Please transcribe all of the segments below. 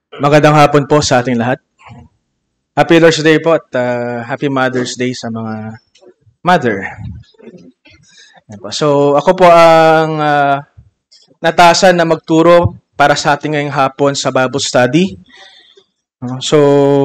Magandang hapon po sa ating lahat. Happy Lord's Day po at Happy Mother's Day sa mga mother. Yan po. So ako po ang natasan na magturo para sa ating ngayong hapon sa Bible study. So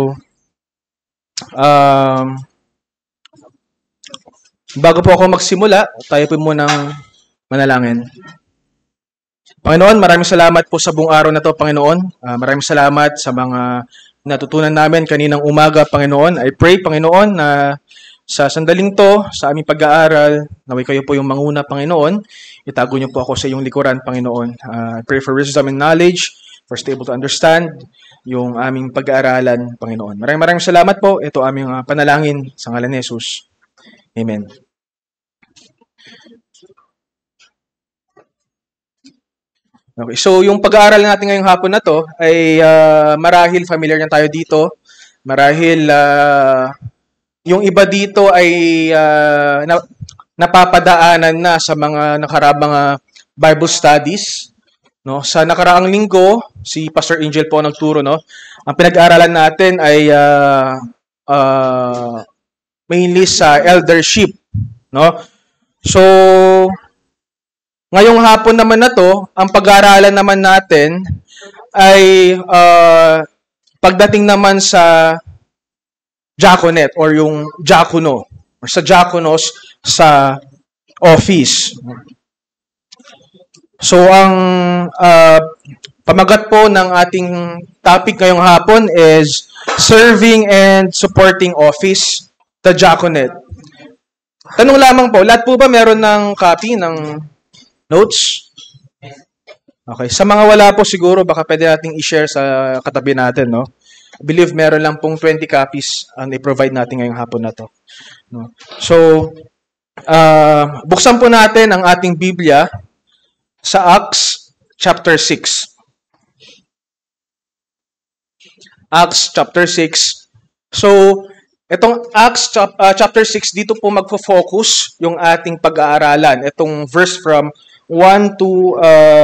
bago po ako magsimula, tayo po munang manalangin. Panginoon, maraming salamat po sa buong araw na to, Panginoon. Maraming salamat sa mga natutunan namin kaninang umaga, Panginoon. I pray, Panginoon, na sa sandaling to, sa aming pag-aaral, naway kayo po yung manguna, Panginoon. Itago niyo po ako sa iyong likuran, Panginoon. I pray for wisdom and knowledge, for us to able to understand yung aming pag-aaralan, Panginoon. Maraming salamat po. Ito aming panalangin sa ngalan ni Jesus. Amen. Okay, so yung pag-aaral natin ngayong hapon na to ay marahil familiar na tayo dito. Marahil yung iba dito ay napapadaanan na sa mga nakarabang Bible studies. No? Sa nakaraang linggo, si Pastor Angel po nagturo. No? Ang pinag-aaralan natin ay mainly sa eldership. No? So, ngayong hapon naman na to, ang pag-aaralan naman natin ay pagdating naman sa diaconate or yung diakono or sa diakonos sa office. So ang pamagat po ng ating topic ngayong hapon is serving and supporting office, the diaconate. Tanong lamang po, lahat po ba meron ng copy ng notes? Okay. Sa mga wala po siguro, baka pwede nating i-share sa katabi natin, no? I believe meron lang pong 20 copies ang i-provide natin ngayong hapon na to. No? So, buksan po natin ang ating Biblia sa Acts chapter 6. Acts chapter 6. So, itong Acts chapter 6, dito po magfo-focus yung ating pag-aaralan. Itong verse from 1 to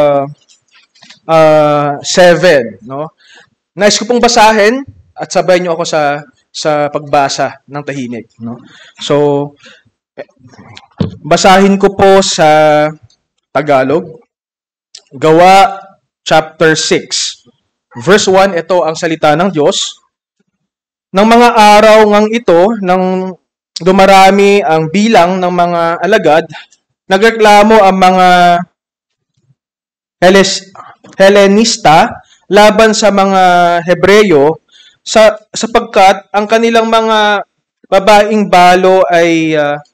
7, no? Nais ko pong basahin at sabay niyo ako sa pagbasa ng tahimik, no? So basahin ko po sa Tagalog. Gawa chapter 6, verse 1, ito ang salita ng Diyos. Ng mga araw ngang ito, nang dumarami ang bilang ng mga alagad, nagreklamo ang mga Helenista laban sa mga Hebreyo sapagkat ang kanilang mga babaeng balo ay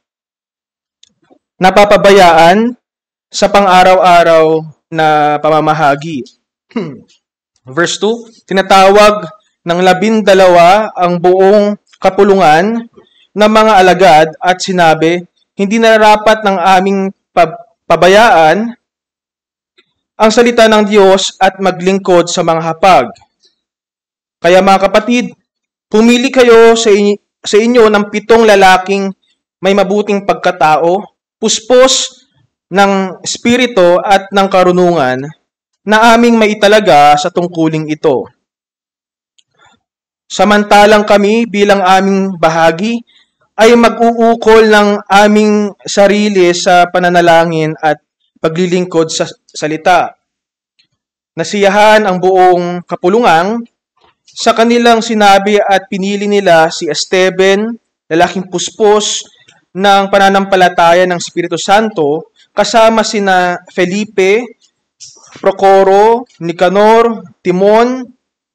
napapabayaan sa pang-araw-araw na pamamahagi. Verse 2, tinatawag ng 12 ang buong kapulungan ng mga alagad at sinabi, hindi nararapat ng aming pabayaan ang salita ng Diyos at maglingkod sa mga hapag. Kaya mga kapatid, pumili kayo sa inyo ng 7 lalaking may mabuting pagkatao, puspos ng espiritu at ng karunungan na aming maitalaga sa tungkuling ito. Samantalang kami bilang aming bahagi ay mag-uukol ng aming sarili sa pananalangin at paglilingkod sa salita. Nasiyahan ang buong kapulungan sa kanilang sinabi at pinili nila si Esteban, lalaking puspos ng pananampalataya ng Espiritu Santo, kasama sina Felipe, Procoro, Nicanor, Timon,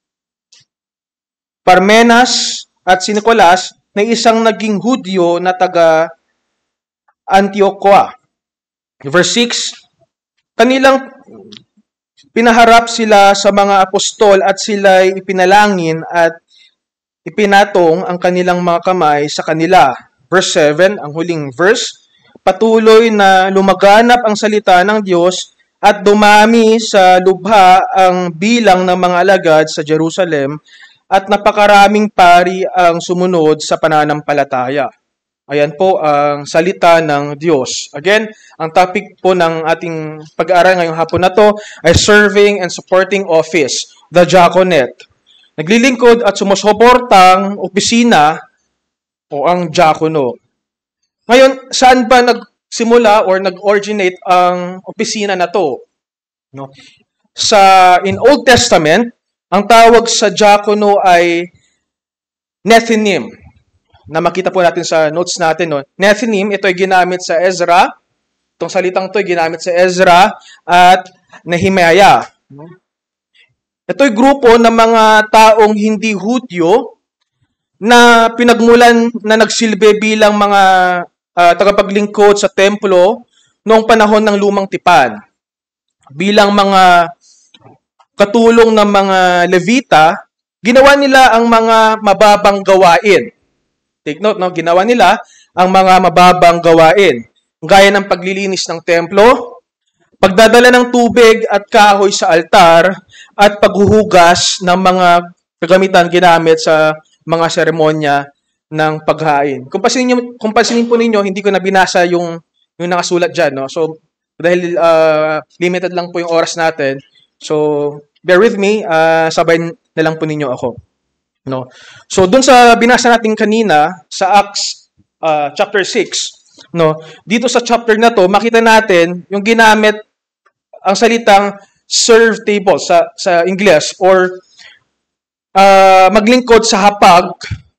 Parmenas at si Nicolas na isang naging Hudyo na taga Antioquia. Verse 6, kanilang pinaharap sila sa mga apostol at sila'y ipinalangin at ipinatong ang kanilang mga kamay sa kanila. Verse 7, ang huling verse, patuloy na lumaganap ang salita ng Diyos at dumami sa lubha ang bilang ng mga alagad sa Jerusalem at napakaraming pari ang sumunod sa pananampalataya. Ayan po ang salita ng Diyos. Again, ang topic po ng ating pag-aaral ngayong hapon na to ay serving and supporting office, the diaconate. naglilingkod at sumusuportang opisina o ang diakono. Ngayon, saan ba nagsimula or nag-originate ang opisina na to? No? In Old Testament, ang tawag sa diakono ay Nethinim. Na makita po natin sa notes natin. No? Nethinim, ito ay ginamit sa Ezra. Itong salitang ito ay ginamit sa Ezra at Nehemiah. Ito ay grupo ng mga taong hindi Hudyo na pinagmulan na nagsilbi bilang mga tagapaglingkod sa templo noong panahon ng Lumang Tipan. Bilang mga katulong ng mga Levita, ginawa nila ang mga mababang gawain. Take note, no? Ginawa nila ang mga mababang gawain. Gaya ng paglilinis ng templo, pagdadala ng tubig at kahoy sa altar, at paghuhugas ng mga kagamitan ginamit sa mga seremonya ng paghain. Kung pansinin po ninyo, hindi ko na binasa yung nakasulat dyan. No? So, dahil limited lang po yung oras natin, so bear with me, sabay na lang po ninyo ako. No? So, dun sa binasa natin kanina, sa Acts chapter 6, no? Dito sa chapter na to, makita natin yung ginamit ang salitang serve table sa English or maglingkod sa hapag,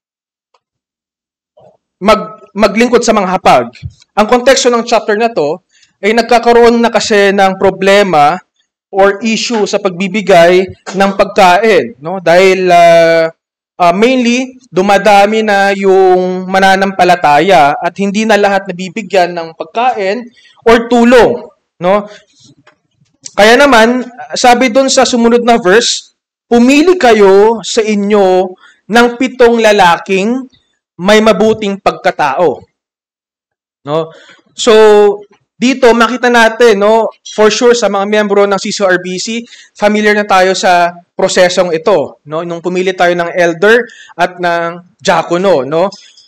maglingkod sa mga hapag. Ang konteksto ng chapter na to ay nagkakaroon na kasi ng problema or issue sa pagbibigay ng pagkain, no? Dahil mainly dumadami na yung mananampalataya at hindi na lahat nabibigyan ng pagkain or tulong, no? Kaya naman, sabi doon sa sumunod na verse, pumili kayo sa inyo ng 7 lalaking may mabuting pagkatao. No? So, dito makita natin, no, for sure sa mga miyembro ng CCRBC, familiar na tayo sa prosesong ito, no? Nung pumili tayo ng elder at ng diakono, no?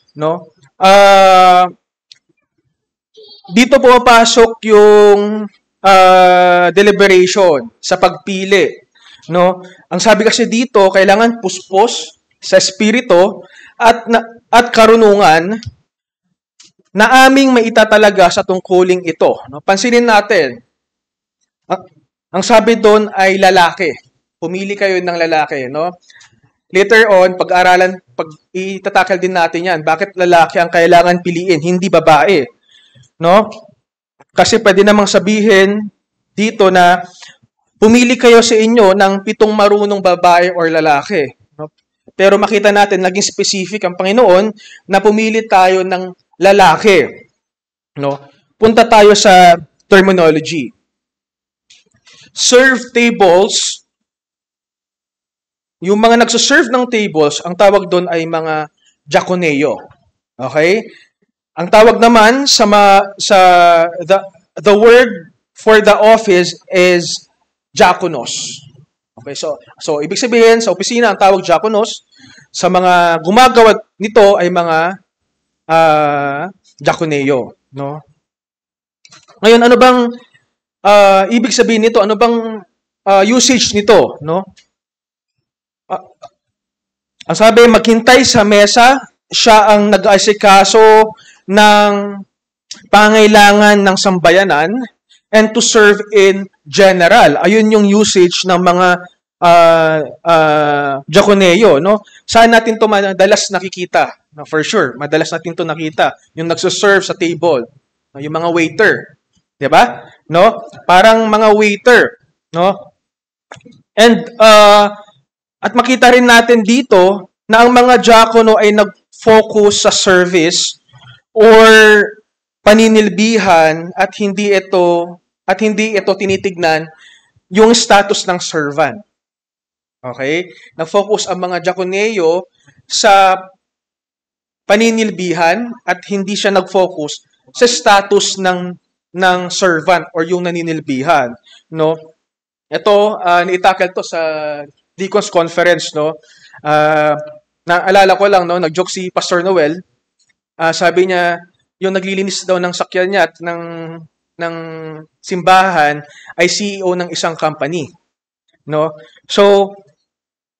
Dito pumapasok yung deliberation sa pagpili, no? Ang sabi kasi dito, kailangan puspos sa espiritu at karunungan na aming maitatalaga sa tungkuling ito. No? Pansinin natin, ang sabi doon ay lalaki. Pumili kayo ng lalaki, no? Later on, pag-aralan, itatakal din natin yan. Bakit lalaki ang kailangan piliin, hindi babae? No? Kasi pwede namang sabihin dito na pumili kayo sa inyo ng 7 marunong babae or lalaki. No? Pero makita natin, naging specific ang Panginoon na pumili tayo ng lalaki. No? Punta tayo sa terminology. Serve tables, yung mga nagsaserve ng tables, ang tawag doon ay mga diakoneo. Okay? Ang tawag naman the word for the office is diakonos. Okay, so ibig sabihin sa opisina ang tawag diakonos, sa mga gumagawa nito ay mga diakoneo, no? Ngayon, ano bang ibig sabihin nito? Ano bang usage nito, no? Ang sabi, maghintay sa mesa, siya ang nag-aasikaso ng pangailangan ng sambayanan and to serve in general. Ayun yung usage ng mga diakoneo, no? Saan natin to madalas nakikita? No, for sure, madalas natin to nakita. Yung nagso-serve sa table, no? Yung mga waiter, 'di ba? No? Parang mga waiter, no? And at makita rin natin dito na ang mga diakono ay nag-focus sa service or paninilbihan at hindi ito tinitignan yung status ng servant. Okay? Nag-focus ang mga diakoneo sa paninilbihan at hindi siya nag-focus sa status ng servant or yung naninilbihan, no? Ito niitakal to sa Deacon's conference, no? Naalala ko lang, no, nag-joke si Pastor Noel. Sabi niya, yung naglilinis daw ng sakyan niya at ng simbahan ay CEO ng isang company, no? So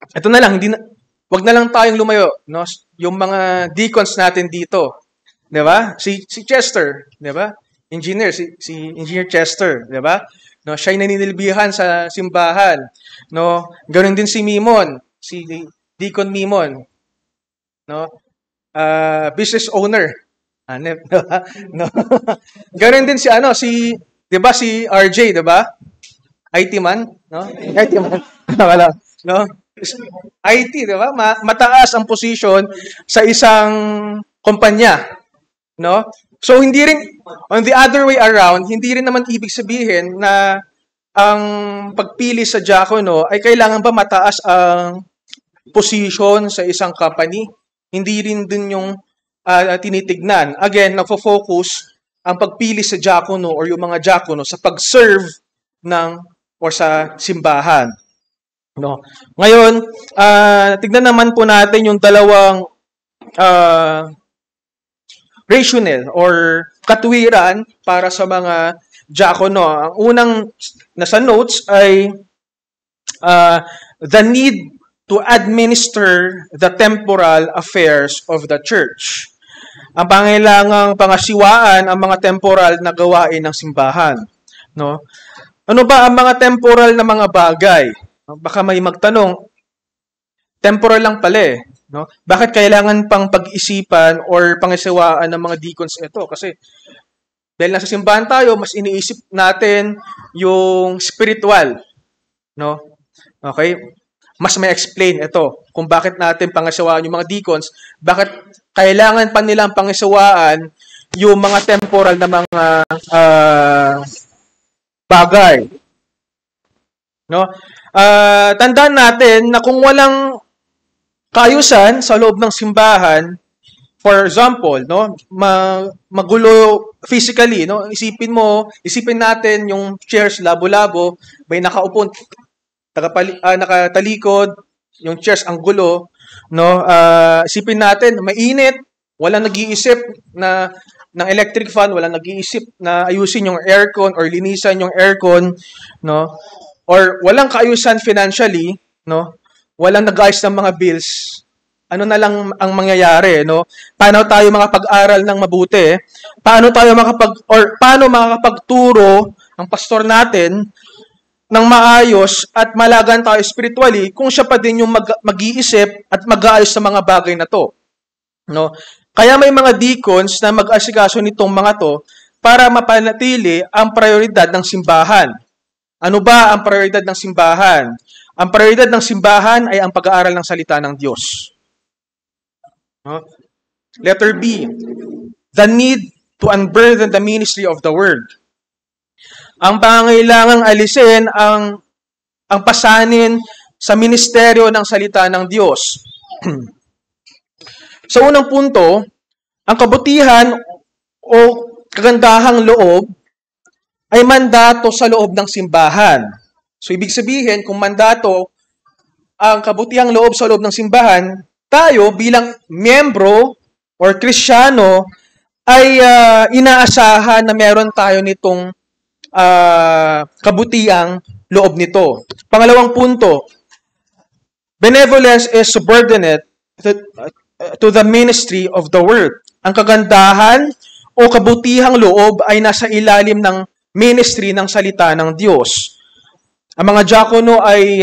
ito na lang, wag na lang tayong lumayo, no? Yung mga deacons natin dito, 'di ba? Si Chester, 'di ba? Engineer, si Engineer Chester, 'di ba? No, siya ay naninilbihan sa simbahan, no? Ganoon din si Mimon, si Deacon Mimon, no? Business owner. Hanep, 'di ba? No. Ganoon din si 'di ba si RJ, 'di ba? IT man, no? IT man. Wala, no? IT, 'di ba? Mataas ang position sa isang kumpanya, no? So hindi rin on the other way around, hindi rin naman ibig sabihin na ang pagpili sa diakono ay kailangan ba mataas ang position sa isang company? Hindi rin din yung tinitignan. Again, nagfo-focus ang pagpili sa diakono or yung mga diakono sa pag-serve ng or sa simbahan. No. Ngayon, tignan naman po natin yung dalawang rationale or katwiran para sa mga diakono. Ang unang nasa notes ay the need to administer the temporal affairs of the church. Ang pangailangang pangasiwaan ang mga temporal na gawain ng simbahan. No? Ano ba ang mga temporal na mga bagay? Baka may magtanong, temporal lang pala eh. No? Bakit kailangan pang pag-isipan or pangasiwaan ng mga deacons ito? Kasi dahil nasa simbahan tayo, mas iniisip natin yung spiritual. No? Okay? Mas may explain ito kung bakit natin pangasiwaan yung mga deacons, bakit kailangan pa nilang pangasiwaan yung mga temporal na mga bagay. No? Tandaan natin na kung walang kaayusan sa loob ng simbahan, for example, no, magulo physically, no? Isipin natin yung chairs labo-labo, may nakaupo, nakatalikod, yung chairs ang gulo, no? Isipin natin mainit, walang nag-iisip na ng electric fan, walang nag-iisip na ayusin yung aircon or linisan yung aircon, no? Or walang kaayusan financially, no? Walang nag-ayos ng mga bills. Ano na lang ang mangyayari, no? Paano tayo makapag-aral ng mabuti? Paano makakapagturo ang pastor natin ng maayos at malagan tayo spiritually kung siya pa din yung mag-iisip at mag-aayos sa mga bagay na to, no? Kaya may mga deacons na mag-asikaso nitong mga to para mapanatili ang prioridad ng simbahan. Ano ba ang prioridad ng simbahan? Ang prioridad ng simbahan ay ang pag-aaral ng salita ng Diyos. No? Letter B, the need to unburden the ministry of the word. Ang pangangailangang alisin ang pasanin sa ministeryo ng salita ng Diyos. Sa unang punto, ang kabutihan o kagandahang loob ay mandato sa loob ng simbahan. So, ibig sabihin, kung mandato ang kabutihang loob sa loob ng simbahan, tayo bilang miyembro or Kristiyano ay inaasahan na meron tayo nitong kabutihang loob nito. Pangalawang punto, benevolence is subordinate to the ministry of the word. Ang kagandahan o kabutihang loob ay nasa ilalim ng ministry ng salita ng Diyos. Ang mga diakono ay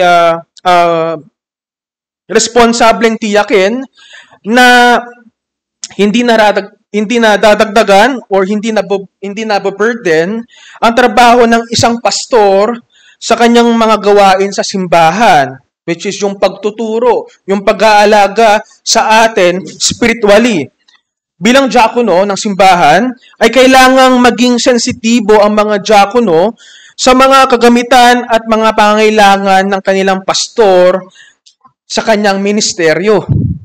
responsableng tiyakin na hindi na dadagdagan or hindi na burden ang trabaho ng isang pastor sa kanyang mga gawain sa simbahan, which is yung pagtuturo, yung pag-aalaga sa atin spiritually. Bilang diakono ng simbahan, ay kailangang maging sensitibo ang mga diakono sa mga kagamitan at mga pangangailangan ng kanilang pastor sa kanyang ministeryo.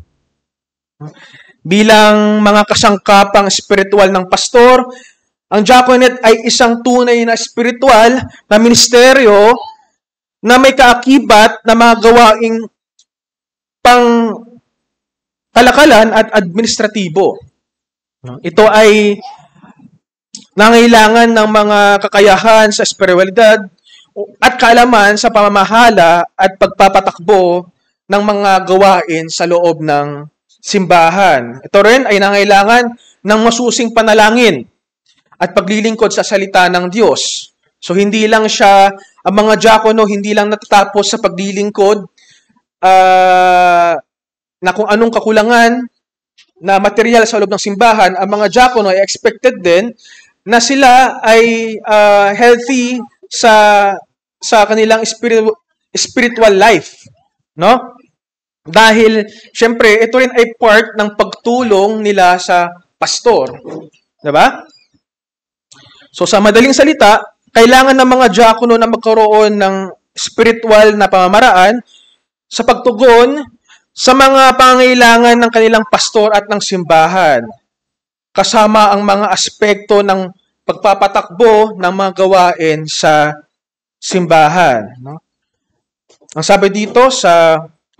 Bilang mga kasangkapang spiritual ng pastor, ang diaconate ay isang tunay na spiritual na ministeryo na may kaakibat na mga gawaing pang kalakalan at administratibo. Ito ay nangailangan ng mga kakayahan sa espiritualidad at kaalaman sa pamamahala at pagpapatakbo ng mga gawain sa loob ng simbahan. Ito rin ay nangailangan ng masusing panalangin at paglilingkod sa salita ng Diyos. So hindi lang siya, ang mga diakono hindi lang natatapos sa paglilingkod na kung anong kakulangan na material sa loob ng simbahan. Ang mga diakono ay expected din na sila ay healthy sa kanilang spiritual life, no? Dahil syempre ito rin ay part ng pagtulong nila sa pastor, 'di ba? So sa madaling salita, kailangan ng mga diakono na magkaroon ng spiritual na pamamaraan sa pagtugon sa mga pangangailangan ng kanilang pastor at ng simbahan, kasama ang mga aspekto ng pagpapatakbo ng mga gawain sa simbahan, no? Ang sabi dito sa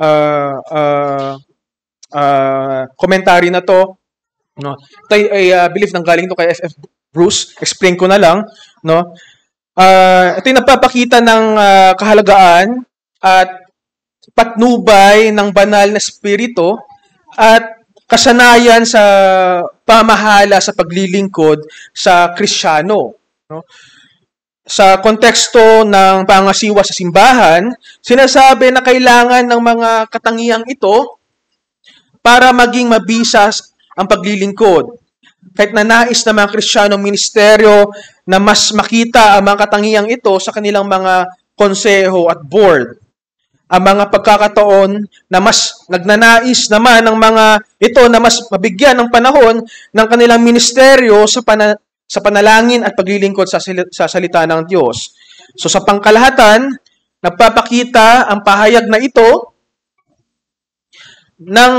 commentary na to, no? Ito ay believe nang galing to kay F.F. Bruce. Explain ko na lang, no? Ito ay nagpapakita ng kahalagaan at patnubay ng banal na espiritu at kasanayan sa pamahala sa paglilingkod sa Kristiyano, no? Sa konteksto ng pangasiwa sa simbahan, sinasabi na kailangan ng mga katangiang ito para maging mabisas ang paglilingkod. Kahit na nais ng mga Kristiyano ministeryo na mas makita ang mga katangiang ito sa kanilang mga konseho at board. Ang mga pagkakataon na mas nagnanais naman ng mga ito na mas mabigyan ng panahon ng kanilang ministeryo sa panalangin at paglilingkod sa salita ng Diyos. So sa pangkalahatan, nagpapakita ang pahayag na ito ng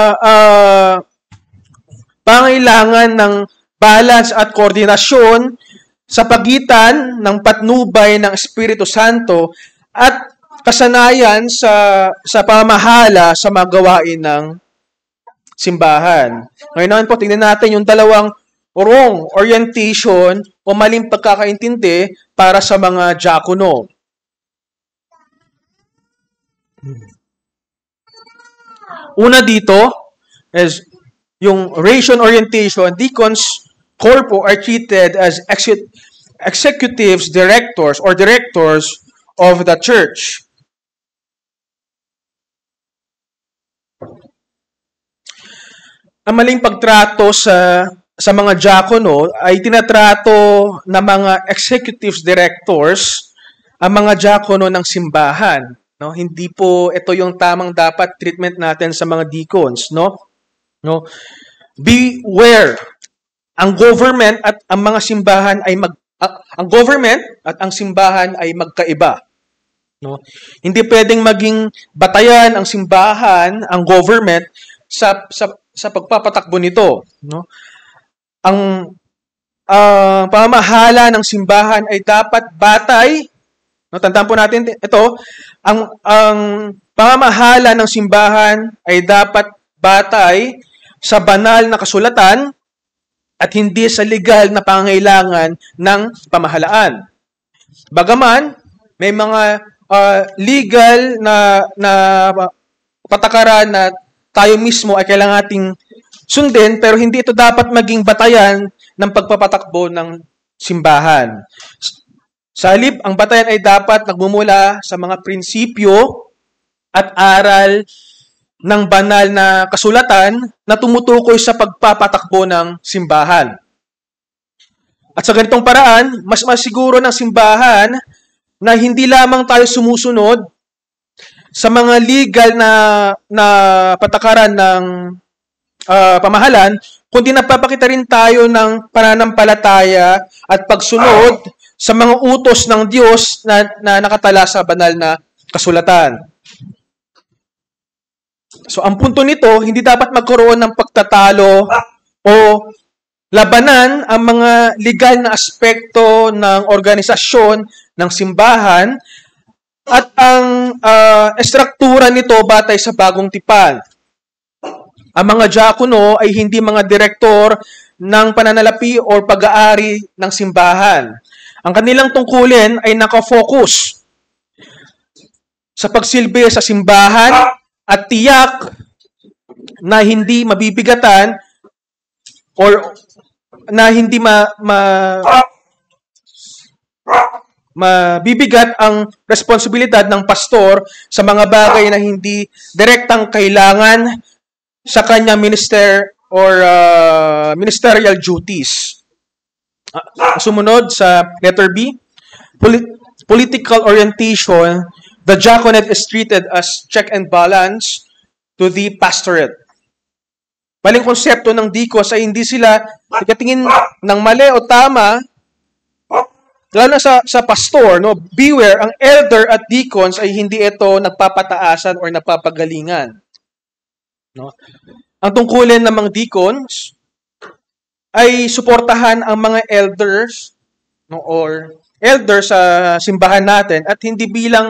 pangailangan ng balance at koordinasyon sa pagitan ng patnubay ng Espiritu Santo at kasanayan sa pamahala sa mga gawain ng simbahan. Ngayon naman po, tingnan natin yung dalawang wrong orientation o maling pagkakaintindi para sa mga diakono. Una dito is yung ration orientation. Deacons corpo are treated as executives, directors, or directors of the church. Ang maling pagtrato sa mga diakono ay tinatrato na mga executives, directors ang mga diakono ng simbahan, no? Hindi po ito yung tamang dapat treatment natin sa mga deacons, no? Beware. Ang government at ang mga simbahan ay ang government at ang simbahan ay magkaiba, no? Hindi pwedeng maging batayan ang simbahan, ang government sa pagpapatakbo nito, no? Ang pamahala ng simbahan ay dapat batay, no? Tandaan po natin ito, ang pamamahala ng simbahan ay dapat batay sa banal na kasulatan at hindi sa legal na pangangailangan ng pamahalaan. Bagaman may mga legal na patakaran na tayo mismo ay kailangan nating sundin, pero hindi ito dapat maging batayan ng pagpapatakbo ng simbahan. Sa halip, ang batayan ay dapat nagmumula sa mga prinsipyo at aral ng banal na kasulatan na tumutukoy sa pagpapatakbo ng simbahan. At sa ganitong paraan, mas masiguro ng simbahan na hindi lamang tayo sumusunod sa mga legal na patakaran ng pamahalan, kundi napapakita rin tayo ng pananampalataya at pagsunod sa mga utos ng Diyos na nakatala sa banal na kasulatan. So, ang punto nito, hindi dapat magkaroon ng pagtatalo o labanan ang mga legal na aspekto ng organisasyon ng simbahan at ang estruktura nito batay sa bagong tipan. Ang mga diakono ay hindi mga direktor ng pananalapi o pag-aari ng simbahan. Ang kanilang tungkulin ay nakafocus sa pagsilbi sa simbahan at tiyak na hindi mabibigatan or na hindi mabibigat ang responsibilidad ng pastor sa mga bagay na hindi direktang kailangan sa kanyang minister or ministerial duties. Sumunod sa letter B, political orientation, the diaconate is treated as check and balance to the pastorate. Maling konsepto ng deacons ay hindi sila ikatingin ng mali o tama, lalo na sa pastor, no? Beware, ang elder at deacons ay hindi ito nagpapataasan or nagpapagalingan. No? Ang tungkulin ng mga deacons ay suportahan ang mga elders, no, or elders sa simbahan natin at hindi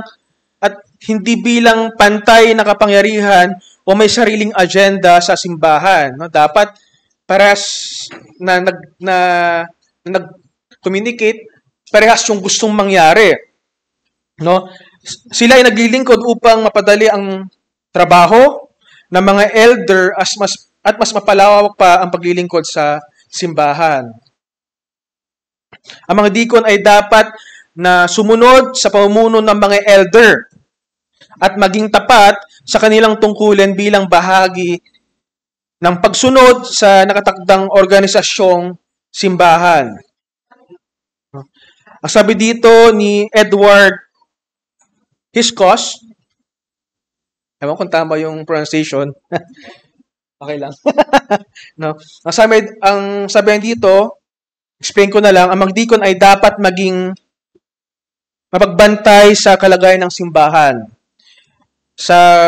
bilang pantay na kapangyarihan o may sariling agenda sa simbahan, no? Dapat parehas na nag-communicate, parehas yung gustong mangyari, no? Sila ay naglilingkod upang mapadali ang trabaho ng mga elder at mas mapalawak pa ang paglilingkod sa simbahan. Ang mga deacon ay dapat na sumunod sa pamumuno ng mga elder at maging tapat sa kanilang tungkulin bilang bahagi ng pagsunod sa nakatakdang organisasyong simbahan. Ang sabi dito ni Edward Hiscos, ewan kung tama yung pronunciation, okay lang. No? Ang sabi dito, explain ko na lang, ang mga deacon ay dapat maging mapagbantay sa kalagayan ng simbahan. Sa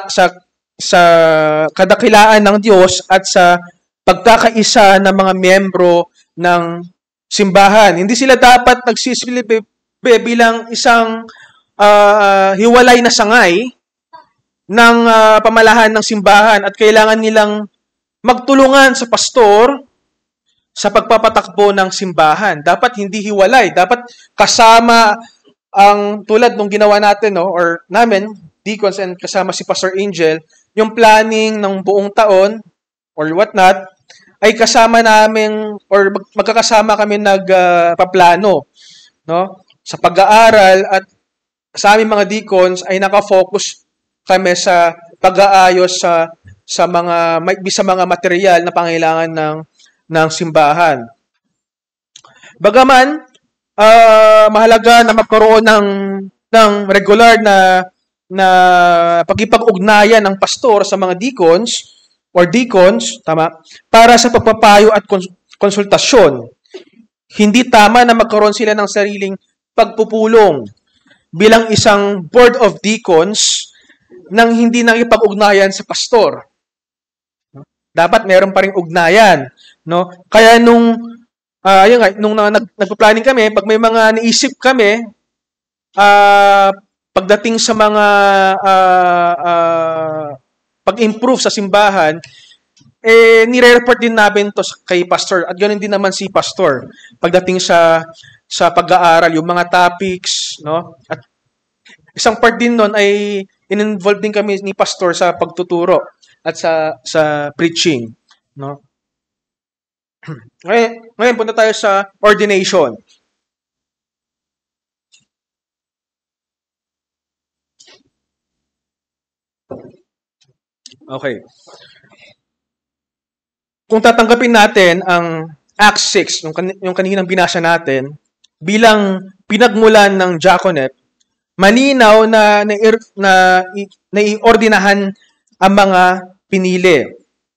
kadakilaan ng Diyos at sa pagkakaisa ng mga miyembro ng simbahan. Hindi sila dapat nagsisilbi bilang isang hiwalay na sangay ng pamalahan ng simbahan at kailangan nilang magtulungan sa pastor sa pagpapatakbo ng simbahan. Dapat hindi hiwalay. Dapat kasama ang tulad nung ginawa natin, no, or namin, deacons and kasama si Pastor Angel, yung planning ng buong taon or whatnot, ay kasama namin or magkakasama kami nagpaplano, no? Sa pag-aaral at sa aming mga deacons ay nakafocus kami sa pag-aayos sa mga material na pangailangan ng simbahan. Bagaman mahalaga na magkaroon ng regular na pagkipag-ugnayan ng pastor sa mga deacons, tama, para sa pagpapayo at konsultasyon. Hindi tama na magkaroon sila ng sariling pagpupulong bilang isang board of deacons nang hindi nakipag-ugnayan sa pastor. Dapat meron pa ring ugnayan, no? Kaya nung nagpa-planning kami, pag may mga naisip kami, pagdating sa mga pag-improve sa simbahan, nire-report din namin to kay pastor at ganoon din naman si pastor pagdating sa pag-aaral, yung mga topics, no? At isang part din nun ay in-involve din kami ni pastor sa pagtuturo at sa preaching, no? Ngayon punta tayo sa ordination. Okay. Kung tatanggapin natin ang Acts 6, yung kaninang binasa natin, bilang pinagmulan ng diaconate, malinaw na naiordinahan ang mga pinili.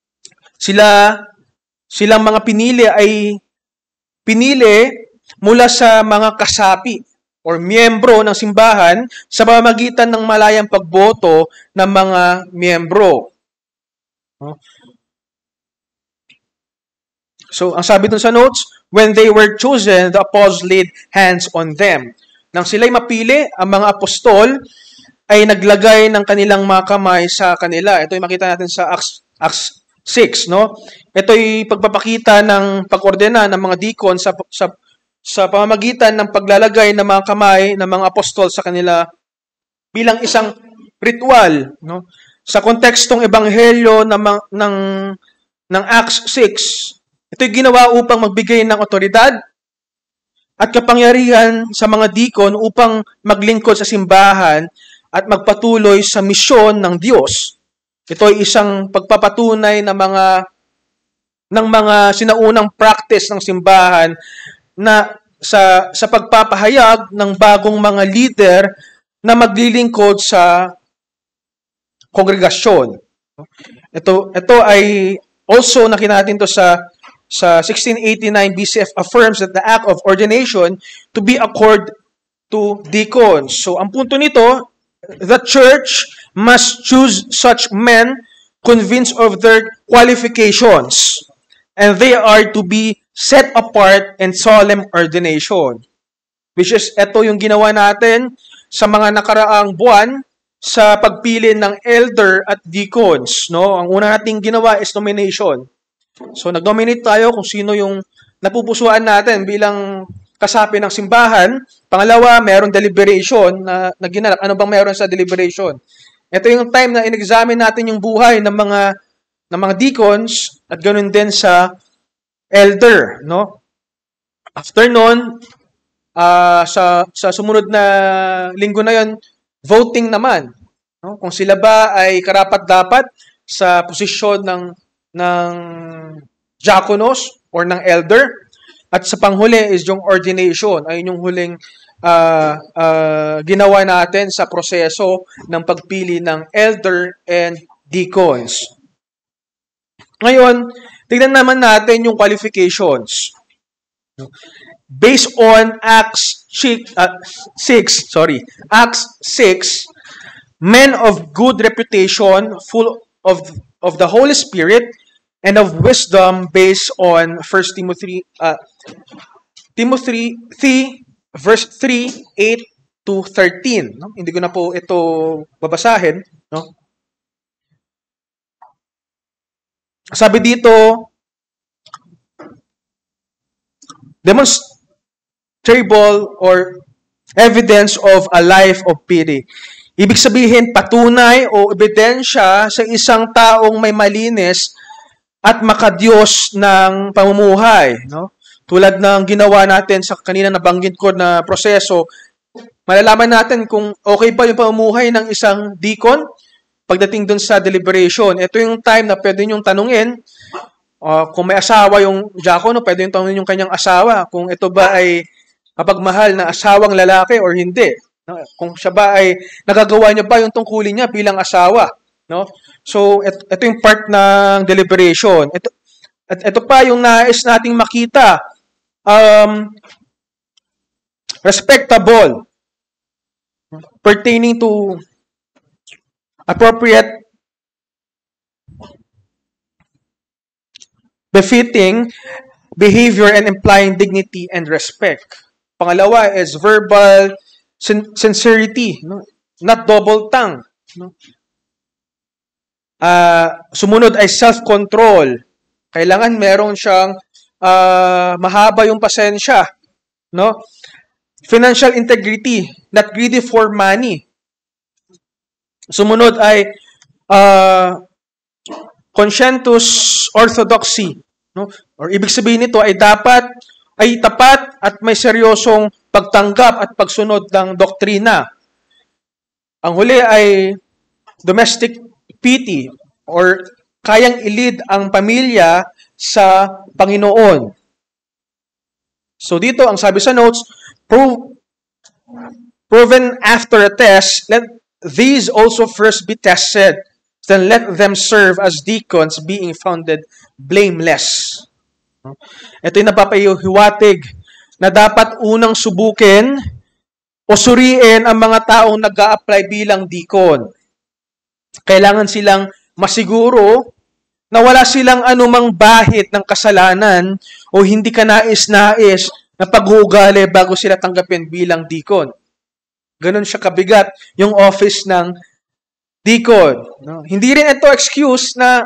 Silang mga pinili ay pinili mula sa mga kasapi or miyembro ng simbahan sa pamamagitan ng malayang pagboto ng mga miyembro. So, ang sabi dun sa notes, when they were chosen, the apostles laid hands on them. Nang sila'y mapili, ang mga apostol ay naglagay ng kanilang mga kamay sa kanila. Ito ay makita natin sa Acts 6, no? Ito ay pagpapakita ng pag-ordena ng mga deacon sa pamamagitan ng paglalagay ng mga kamay ng mga apostol sa kanila bilang isang ritual, no? sa kontekstong ebanghelyo ng Acts 6, ito'y ginawa upang magbigay ng otoridad at kapangyarihan sa mga deacon upang maglingkod sa simbahan at magpatuloy sa misyon ng Diyos. Ito ay isang pagpapatunay ng mga sinaunang practice ng simbahan na sa pagpapahayag ng bagong mga leader na maglilingkod sa kongregasyon. Ito ay also nakita natin to sa 1689 BCF affirms that the act of ordination to be accorded to deacons. So ang punto nito, the church must choose such men convinced of their qualifications, and they are to be set apart in solemn ordination. Which is, ito yung ginawa natin sa mga nakaraang buwan sa pagpili ng elder at deacons. No? Ang una nating ginawa is nomination. So, nag-nominate tayo kung sino yung napupusuan natin bilang kasapi ng simbahan. Pangalawa, mayroong deliberation na ginanap. Ano bang mayroon sa deliberation? Ito yung time na in-examine natin yung buhay ng mga deacons at ganoon din sa elder. No? After nun, sa sumunod na linggo na yon, voting naman. No? Kung sila ba ay karapat-dapat sa posisyon ng diakonos or ng elder. At sa panghuli is yung ordination. Ayun yung huling ginawa natin sa proseso ng pagpili ng elder and deacons. Ngayon, tignan naman natin yung qualifications. Based on Acts 6, men of good reputation, full of the Holy Spirit and of wisdom, based on 1 Timothy verse 3, 8 to 13. No? Hindi ko na po ito babasahin. No? Sabi dito, demonstrable or evidence of a life of piety. Ibig sabihin, patunay o ebidensya sa isang taong may malinis at makadiyos ng pamumuhay. No? Tulad ng ginawa natin sa kanina nabanggit ko na proseso, malalaman natin kung okay ba yung pamumuhay ng isang deacon pagdating dun sa deliberation. Ito yung time na pwede niyong tanungin, kung may asawa yung diakono, pwede yung tanungin yung kanyang asawa, kung ito ba ay kapagmahal na asawang lalaki or hindi. No? Kung siya ba ay nagagawa niya ba yung tungkulin niya bilang asawa. No? So, ito yung part ng deliberation. Ito pa yung nais nating makita. Respectable. Pertaining to appropriate, befitting behavior and implying dignity and respect. Pangalawa is verbal sincerity, no? Not double tongue. No? Sumunod ay self-control. Kailangan meron siyang mahaba yung pasensya. No? Financial integrity, not greedy for money. Sumunod ay conscientious orthodoxy. No? Or ibig sabihin nito ay tapat at may seryosong pagtanggap at pagsunod ng doktrina. Ang huli ay domestic piety or kayang ilid ang pamilya sa Panginoon. So dito, ang sabi sa notes, proven after a test, let these also first be tested, then let them serve as deacons, being founded blameless. Ito yung napapahiwatig na dapat unang subukin o suriin ang mga taong nag-a-apply bilang deacon. Kailangan silang masiguro na wala silang anumang bahid ng kasalanan o hindi ka nais-nais na pag-uugali bago sila tanggapin bilang deacon. Ganon siya kabigat yung office ng deacon. No? Hindi rin ito excuse na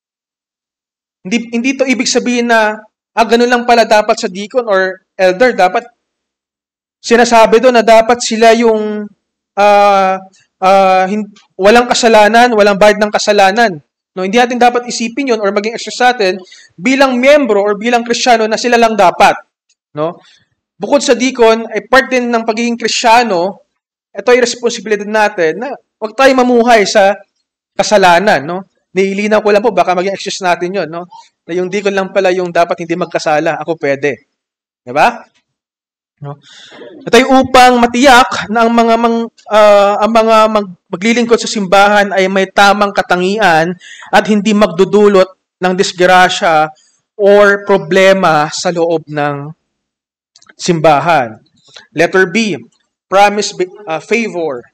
hindi ito ibig sabihin na ganun lang pala dapat sa deacon or elder. Dapat sinasabi doon na dapat sila yung walang kasalanan, walang bayad ng kasalanan. No, hindi natin dapat isipin 'yon or maging excuse natin bilang miyembro or bilang Kristiyano na sila lang dapat, no? Bukod sa deacon, ay part din ng pagiging Kristiyano, ito ay responsibilidad natin na huwag tayo mamuhay sa kasalanan, no? Nililinaw ko lang po, baka maging excuse natin 'yon, no? Na yung deacon lang pala yung dapat hindi magkasala, ako pwede. 'Di ba? No? Ito ay upang matiyak na ang mga maglilingkod sa simbahan ay may tamang katangian at hindi magdudulot ng disgrasya or problema sa loob ng simbahan. Letter B, promise favor.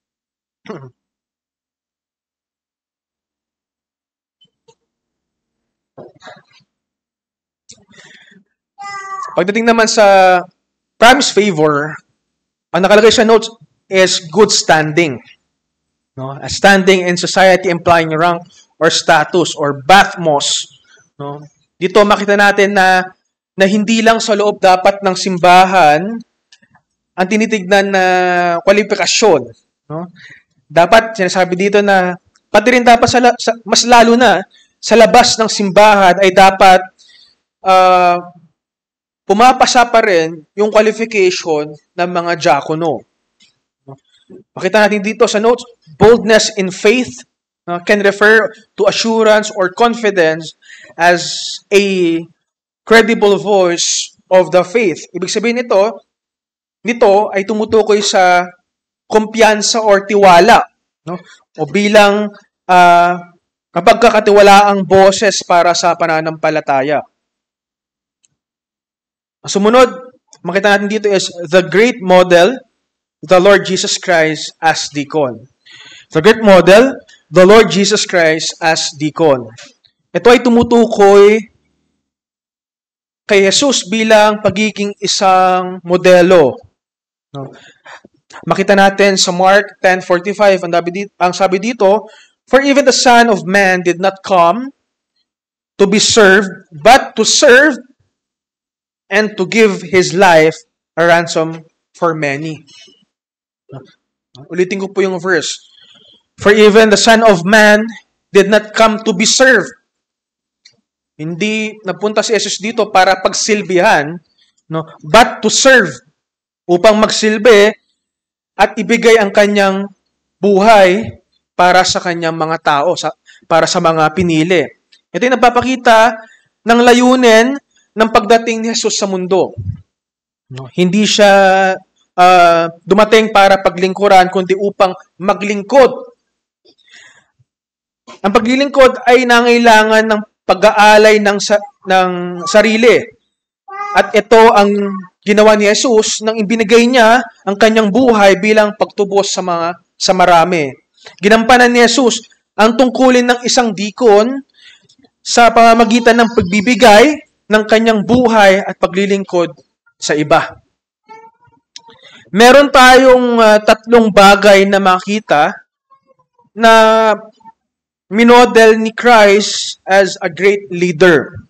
Pagdating naman sa promise favor, ang nakalagay sa notes is good standing. No? A standing in society implying rank or status or bathmos. No? Dito makita natin na hindi lang sa loob dapat ng simbahan ang tinitignan na kwalifikasyon. No? Dapat, sinasabi dito na pati rin dapat mas lalo na sa labas ng simbahan ay dapat pumapasa pa rin yung qualification ng mga diakono. Makita natin dito sa notes, boldness in faith can refer to assurance or confidence as a credible voice of the faith. Ibig sabihin nito ay tumutukoy sa kumpiyansa or tiwala, no? O bilang kapagkakatiwalaang boses para sa pananampalataya. Sumunod, makita natin dito is the great model, the Lord Jesus Christ as deacon. The great model, the Lord Jesus Christ as deacon. Ito ay tumutukoy kay Jesus bilang pagiging isang modelo. No? Makita natin sa Mark 10:45, ang sabi dito, for even the Son of Man did not come to be served, but to serve and to give His life a ransom for many. Ulitin ko po yung verse. For even the Son of Man did not come to be served. Hindi napunta si Jesus dito para pagsilbihan, no? But to serve. Upang magsilbi at ibigay ang kanyang buhay para sa kanyang mga tao, para sa mga pinili. Ito yung nagpapakita ng layunin ng pagdating ni Jesus sa mundo. No, hindi siya dumating para paglingkuran, kundi upang maglingkod. Ang paglilingkod ay nangailangan ng pag-aalay ng sarili. At ito ang ginawa ni Jesus nang ibinigay niya ang kanyang buhay bilang pagtubos sa marami. Ginampanan ni Jesus ang tungkulin ng isang deacon sa pamamagitan ng pagbibigay ng kanyang buhay at paglilingkod sa iba. Meron tayong tatlong bagay na makita na minodel ni Christ as a great leader.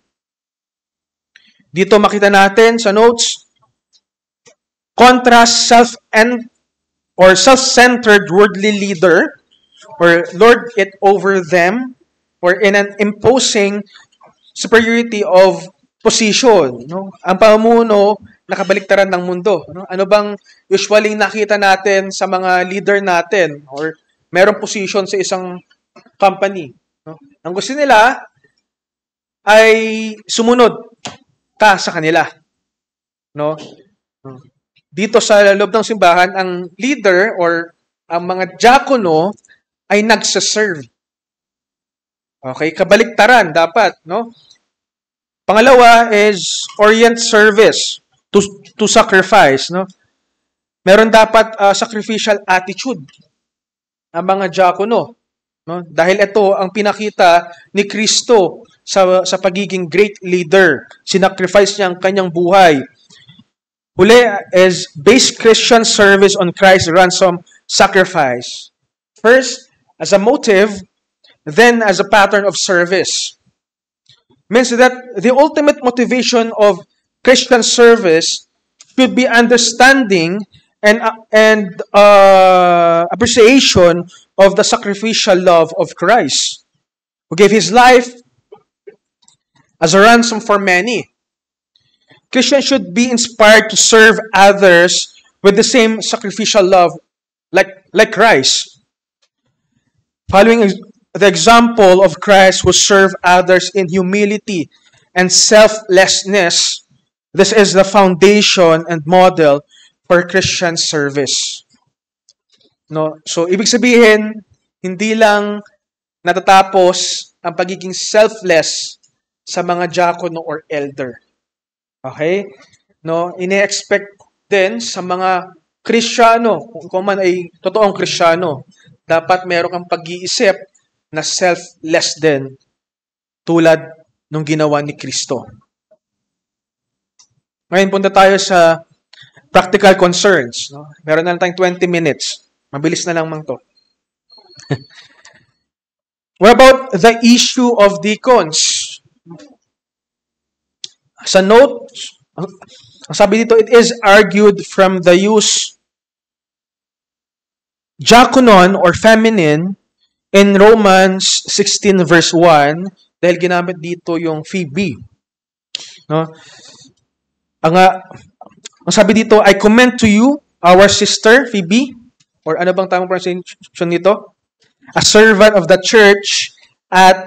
Dito makita natin sa notes, contrast self-centered worldly leader or lord it over them or in an imposing superiority of position, no? Ang pamuno nakabaliktaran ng mundo, no? Ano bang usually nakita natin sa mga leader natin or merong position sa isang company, no? Ang gusto nila ay sumunod ka sa kanila, no? Dito sa loob ng simbahan, ang leader or ang mga diakono ay nagsaserve. Okay, kabaliktaran dapat, no? Pangalawa is orient service to sacrifice, no? Meron dapat sacrificial attitude ang mga diakono, no? Dahil ito ang pinakita ni Kristo sa pagiging great leader. Sinacrifice niya ang kanyang buhay. Huli is based Christian service on Christ's ransom sacrifice. First, as a motive, then as a pattern of service. Means that the ultimate motivation of Christian service should be understanding and appreciation of the sacrificial love of Christ, who gave His life as a ransom for many. Christians should be inspired to serve others with the same sacrificial love like Christ. Following the example of Christ who served others in humility and selflessness, this is the foundation and model for Christian service. No? So, ibig sabihin, hindi lang natatapos ang pagiging selfless sa mga diakono or elder. Okay? No, ine-expect din sa mga Kristiyano, kung man ay totoong Kristiyano, dapat meron kang pag-iisip na selfless din tulad ng ginawa ni Kristo. Ngayon punta tayo sa practical concerns. No? Meron na lang tayong 20 minutes. Mabilis na lang mang to. What about the issue of deacons? Sa note, ang sabi dito, it is argued from the use diaconon or feminine in Romans 16 verse 1 dahil ginamit dito yung Phoebe. No? Ang sabi dito, I commend to you our sister Phoebe, or ano bang tamang pronunciation nito? A servant of the church at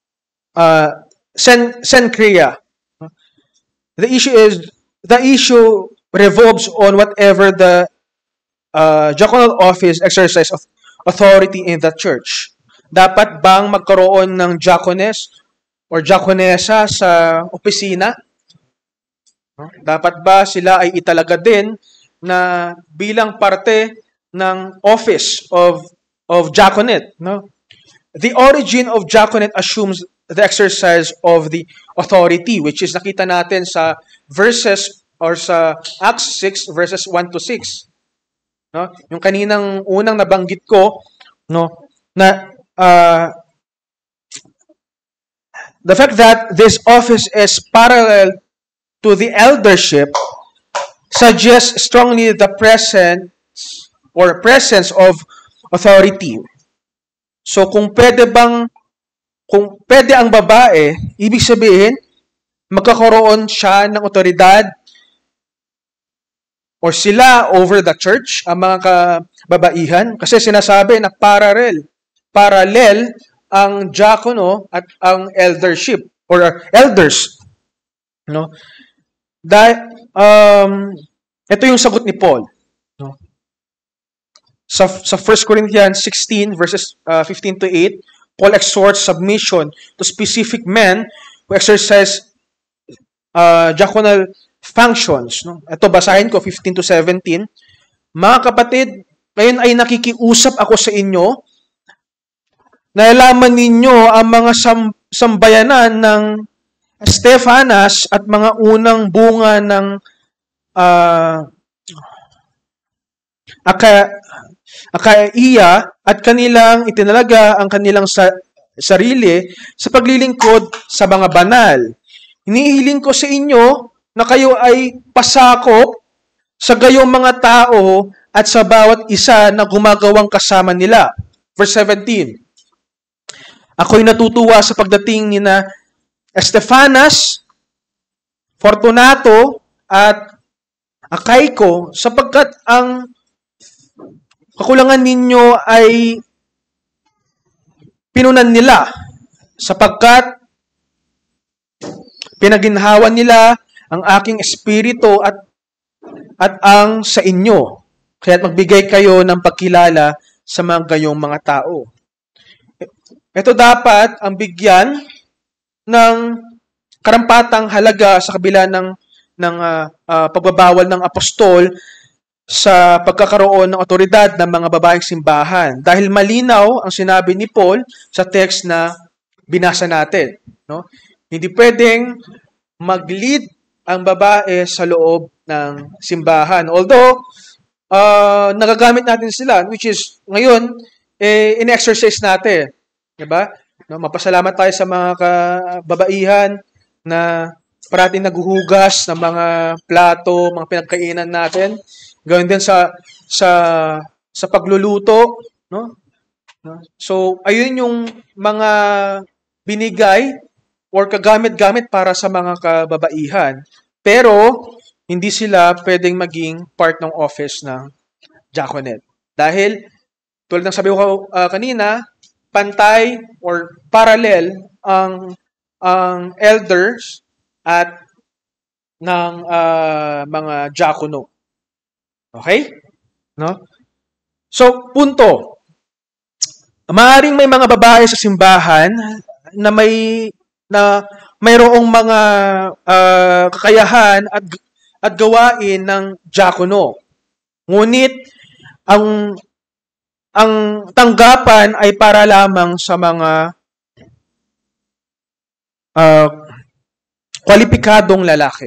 Cenchrea. The issue revolves on whatever the diaconal office exercise of authority in the church. Dapat bang magkaroon ng diaconess or diaconessa sa opisina? Dapat ba sila ay italaga din na bilang parte ng office of diaconate? No? The origin of diaconate assumes the exercise of the authority, which is nakita natin sa verses or sa Acts 6 verses 1 to 6. No? Yung kaninang unang nabanggit ko, no, na the fact that this office is parallel to the eldership suggests strongly the presence of authority. So kung pwede ang babae, ibig sabihin magkakaroon siya ng otoridad or sila over the church, ang mga kababaihan, kasi sinasabi na parallel ang diakono at ang eldership or elders. No? Ito yung sagot ni Paul. No? Sa 1 Corinthians 16 verses 15 to 8, Paul exhorts submission to specific men who exercise diaconal functions. No? Ito, basahin ko, 15 to 17. Mga kapatid, ngayon ay nakikiusap ako sa inyo, nalaman ninyo ang mga sambayanan ng Stefanas at mga unang bunga ng Akaiya at kanilang itinalaga ang kanilang sarili sa paglilingkod sa mga banal. Hinihiling ko sa inyo na kayo ay pasakop sa gayong mga tao at sa bawat isa na gumagawang kasama nila. Verse 17. Ako'y natutuwa sa pagdating ni na Estefanas, Fortunato, at Akaiko sapagkat ang kakulangan ninyo ay pinunan nila sapagkat pinaginhawan nila ang aking espiritu at ang sa inyo. Kaya't magbigay kayo ng pagkilala sa mga gayong mga tao. Ito dapat ang bigyan ng karampatang halaga sa kabila ng pagbabawal ng apostol sa pagkakaroon ng otoridad ng mga babaeng simbahan. Dahil malinaw ang sinabi ni Paul sa text na binasa natin. No? Hindi pwedeng mag-lead ang babae sa loob ng simbahan. Although, nagagamit natin sila, which is, ngayon, in-exercise natin. Diba? No, mapasalamat tayo sa mga kababaihan na parating naghuhugas ng mga plato, mga pinagkainan natin. Gawin din sa pagluluto, no? No? So, ayun yung mga binigay or kagamit-gamit para sa mga kababaihan. Pero, hindi sila pwedeng maging part ng office ng diaconate. Dahil, tulad ng sabi ko kanina, pantay or parallel ang elders at ng mga diakono. Okay? No? So, punto. Maaring may mga babae sa simbahan na mayroong mga kakayahan at gawain ng diakono. Ngunit ang tanggapan ay para lamang sa mga kwalipikadong lalaki.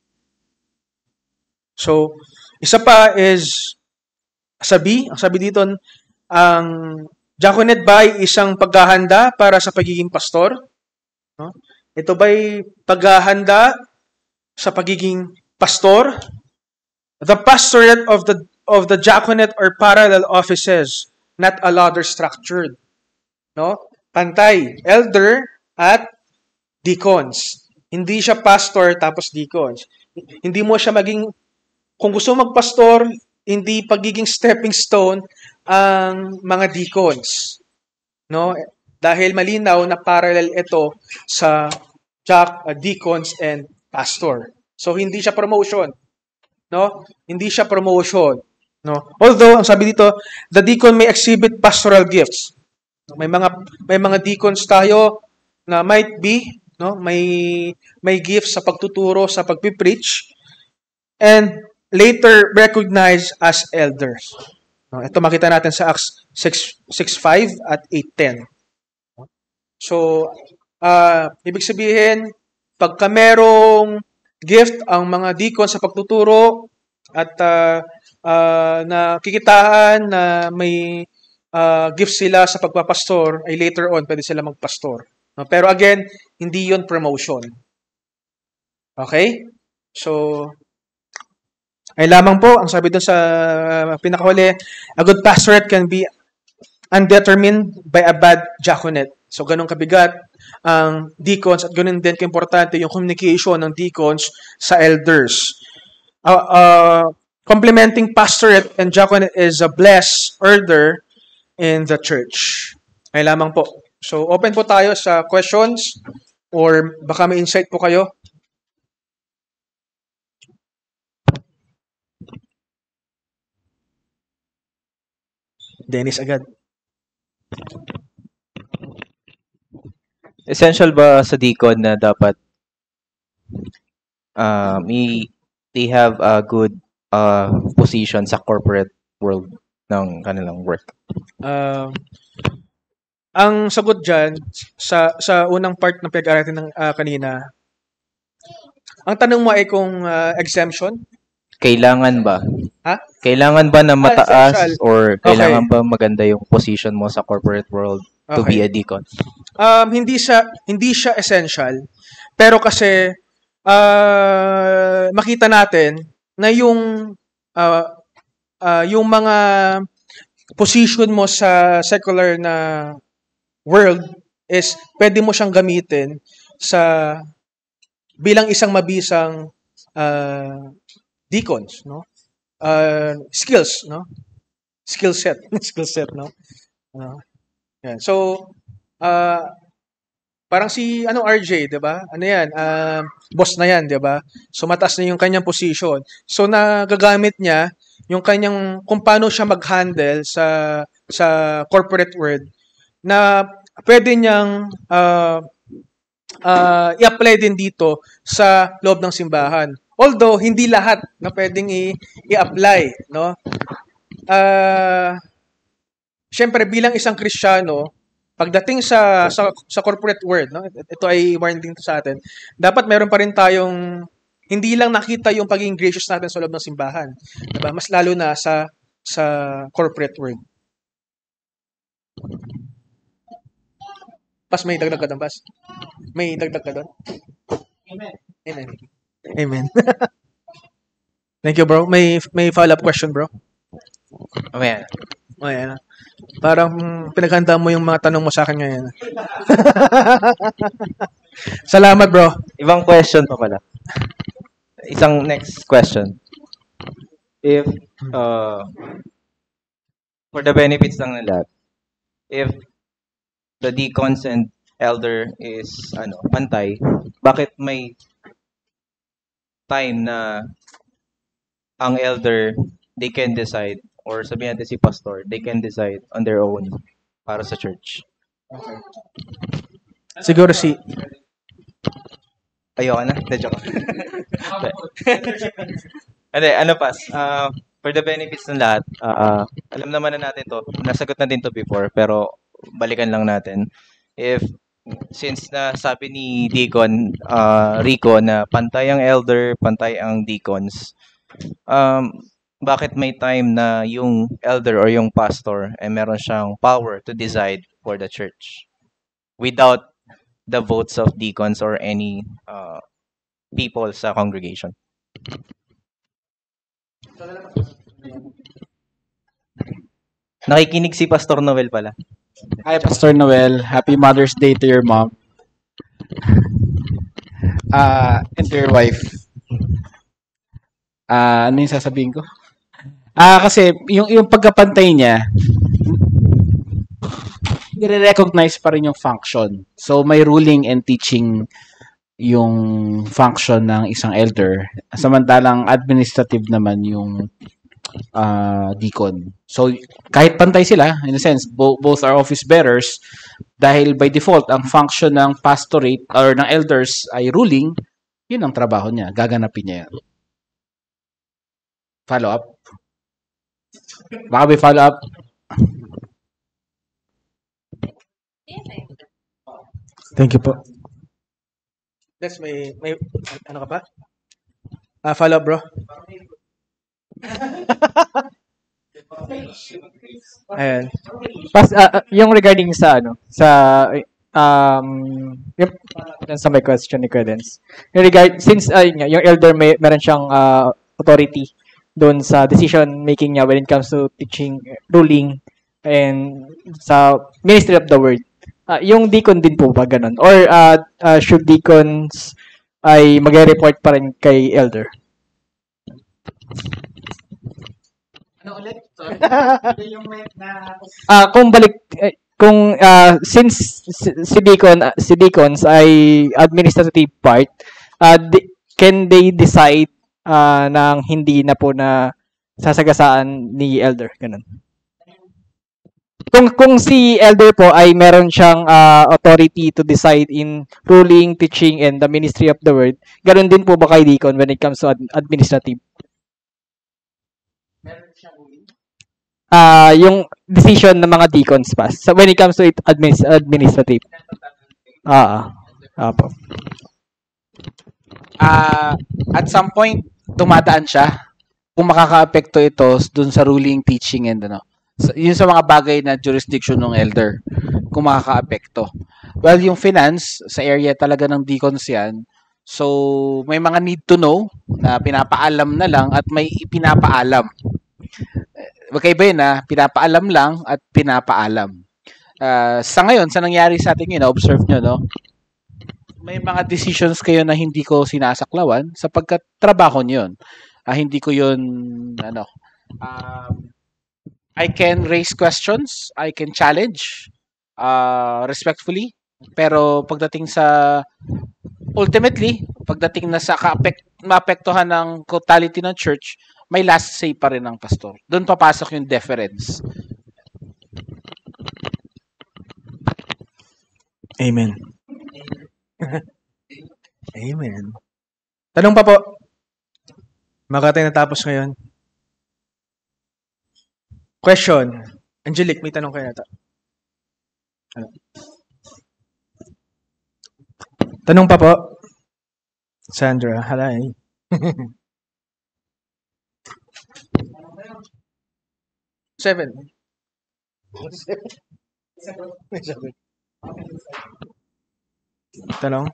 So, isa pa is ang sabi dito, ang diaconate ba ay isang paghahanda para sa pagiging pastor? No? Ito ba ay paghahanda sa pagiging pastor? The pastorate of the diaconate or parallel offices, not a ladder structured. No? Pantay, elder at deacons. Hindi siya pastor tapos deacons. Hindi mo siya maging, kung gusto magpastor, hindi pagiging stepping stone ang mga deacons. No? Dahil malinaw na parallel ito sa deacons and pastor. So hindi siya promotion. No? Hindi siya promotion. No? Although ang sabi dito, the deacon may exhibit pastoral gifts. May mga deacons tayo na might be, no, may gifts sa pagtuturo, sa pagpipreach, and later recognized as elders. No, ito makita natin sa Acts 6:5 at 8:10. So, ibig sabihin, pagka merong gift ang mga deacon sa pagtuturo at nakikitaan na may gift sila sa pagpapastor, ay later on pwede sila magpastor. No? Pero again, hindi yon promotion. Okay? So, ay lamang po, ang sabi doon sa pinakahuli, a good pastorate can be undetermined by a bad diaconate. So, ganun kabigat ang deacons at ganun din kaimportante yung communication ng deacons sa elders. Complementing pastorate and diaconate is a blessed order in the church. Ay lamang po. So, open po tayo sa questions or baka may insight po kayo. Dennis agad. Essential ba sa deacon na dapat they have a good position sa corporate world ng kanilang work? Ang sagot dyan, sa unang part ng pinag-aralan ng kanina, ang tanong mo ay kung exemption? Kailangan ba? Ha? Kailangan ba na mataas or kailangan Okay. ba maganda yung position mo sa corporate world to be a deacon? Hindi siya essential, pero kasi makita natin na yung mga position mo sa secular na world is pwede mo siyang gamitin sa bilang isang mabisang deacons, no? Skills, no? Skill set, no? Yan. So, parang si RJ, 'di ba? Ano 'yan? Boss na 'yan, 'di ba? So mataas na yung kanyang position. So nagagamit niya yung kanyang kung paano siya mag-handle sa corporate world na pwede niyang i-apply din dito sa loob ng simbahan. Although hindi lahat na pwedeng i-apply, no? Siyempre bilang isang Kristiyano, pagdating sa corporate world, no? Ito ay warning to sa atin. Dapat meron pa rin tayong hindi lang nakita yung pagiging gracious natin sa loob ng simbahan, 'di ba? Mas lalo na sa corporate world. Pas, may dagdag ka doon, Pas? May dagdag ka doon? Amen. Amen. Thank you, bro. May follow-up question, bro? Ayan. Oh, yeah. Parang pinaghanda mo yung mga tanong mo sa akin ngayon. Salamat, bro. Ibang question pa pala. Isang next question. If, uh, for the benefits lang ng lahat, if the deacons and elder is pantay, bakit may time na ang elder they can decide or sabihin natin si pastor, they can decide on their own para sa church? Siguro si... Ayoko na. De, joke. Hindi, pas, for the benefits ng lahat, alam naman na natin to, nasagot na din to before, pero balikan lang natin. If, since na sabi ni Deacon, Rico, na pantay ang elder, pantay ang deacons, bakit may time na yung elder or yung pastor ay meron siyang power to decide for the church without the votes of deacons or any people sa congregation? Nakikinig si Pastor Noel pala. Hi, Pastor Noel. Happy Mother's Day to your mom. And to your wife. Ano yung sasabihin ko? Kasi yung pagkapantay niya, nire-recognize pa rin yung function. So, may ruling and teaching yung function ng isang elder. Samantalang administrative naman yung deacon. So, kahit pantay sila, in a sense, both are office bearers, dahil by default, ang function ng pastorate or ng elders ay ruling, yun ang trabaho niya. Gaganapin niya yan. Follow up? Baka may follow up? Thank you po. That's may ano ka pa? Follow up, bro. Ayan. Yung regarding sa yung sa my question ni Credence. Since yung elder meron siyang authority doon sa decision making niya when it comes to teaching, ruling, and sa ministry of the word. Yung deacon din po ba ganun? Or should deacons ay magre-report pa rin kay elder? Ano ulit? Sorry. Yung Since si deacons ay administrative part, can they decide nang hindi na po na sasagasaan ni elder ganun? Kung si elder po ay meron siyang authority to decide in ruling, teaching, and the ministry of the word, ganun din po ba kay deacon when it comes to administrative? Yung decision ng mga deacons pa. So when it comes to administrative. Po. At some point, dumadaan siya kung makaka-apekto ito dun sa ruling, teaching, and yun sa mga bagay na jurisdiction ng elder, kung makaka-apekto. Well, yung finance, sa area talaga ng deacons yan. So, may mga need to know na pinapaalam na lang at may ipinapaalam. Magkaiba yun pinapaalam lang at pinapaalam. Sa ngayon, sa nangyari sa atin yun, observe nyo, no? May mga decisions kayo na hindi ko sinasaklawan sapagkat trabaho nyo yun. Hindi ko yun, I can raise questions, I can challenge respectfully, pero ultimately, pagdating na sa maapektuhan ng totality ng church, may last say pa rin ng pastor. Doon papasok yung deference. Amen. Amen. Tanong pa po. Makatay natapos ngayon. Question. Angelique, may tanong kayo nata. Tanong pa po. Sandra, halay. Seven. Tanong?